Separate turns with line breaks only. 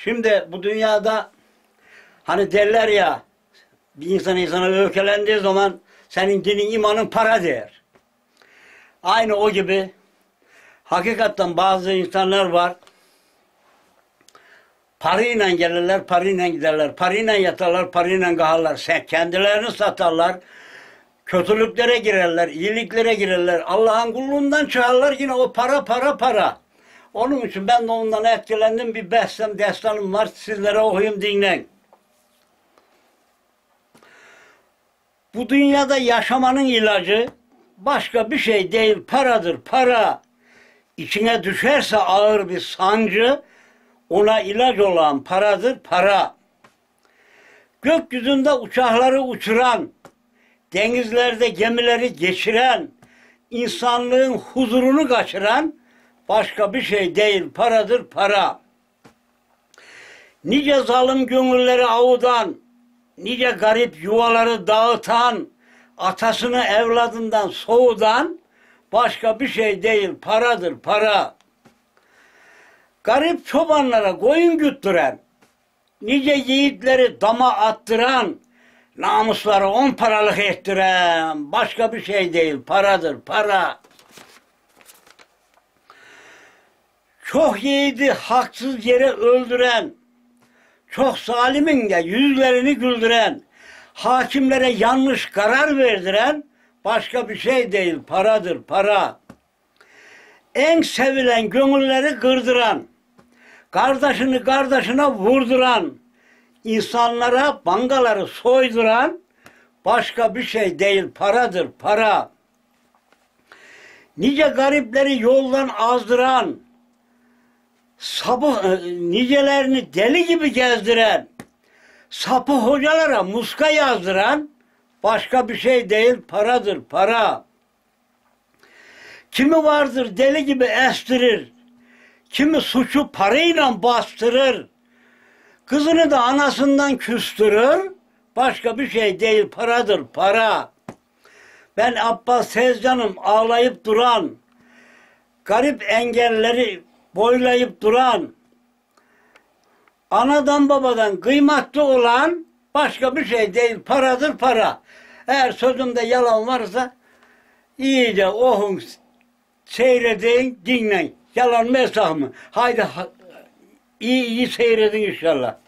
Şimdi bu dünyada hani derler ya, bir insan insana öfkelendiği zaman senin dinin imanın para değer. Aynı o gibi hakikaten bazı insanlar var. Parayla gelirler, parayla giderler. Parayla yatarlar, parayla kalkarlar. Sen kendilerini satarlar. Kötülüklere girerler, iyiliklere girerler. Allah'ın kulluğundan çıkarlar, yine o para. Onun için ben de ondan etkilendim. Bir destanım var. Sizlere okuyayım, dinleyin. Bu dünyada yaşamanın ilacı başka bir şey değil, paradır, para. İçine düşerse ağır bir sancı, ona ilaç olan paradır, para. Gökyüzünde uçakları uçuran, denizlerde gemileri geçiren, insanlığın huzurunu kaçıran başka bir şey değil, paradır, para. Nice zalim gönülleri avudan, nice garip yuvaları dağıtan, atasını evladından soğudan başka bir şey değil, paradır, para. Garip çobanlara koyun güttüren, nice yiğitleri dama attıran, namusları 10 paralık ettiren başka bir şey değil, paradır, para. Çok yiğidi haksız yere öldüren, çok zalimin de yüzlerini güldüren, hakimlere yanlış karar verdiren başka bir şey değil, paradır, para. En sevilen gönülleri kırdıran, kardeşini kardeşine vurduran, insanlara bangaları soyduran başka bir şey değil, paradır, para. Nice garipleri yoldan azdıran, nicelerini deli gibi gezdiren, sapı hocalara muska yazdıran başka bir şey değil, paradır, para. Kimi vardır deli gibi estirir, kimi suçu parayla bastırır, kızını da anasından küstürür, başka bir şey değil, paradır, para. Ben Abbas Tezcan'ım, ağlayıp duran, garip engelleri boylayıp duran, anadan babadan kıymetli olan başka bir şey değil, paradır, para. Eğer sözümde yalan varsa iyice okun, seyredin, dinleyin. Yalan mı esah mı? Haydi iyi seyredin inşallah.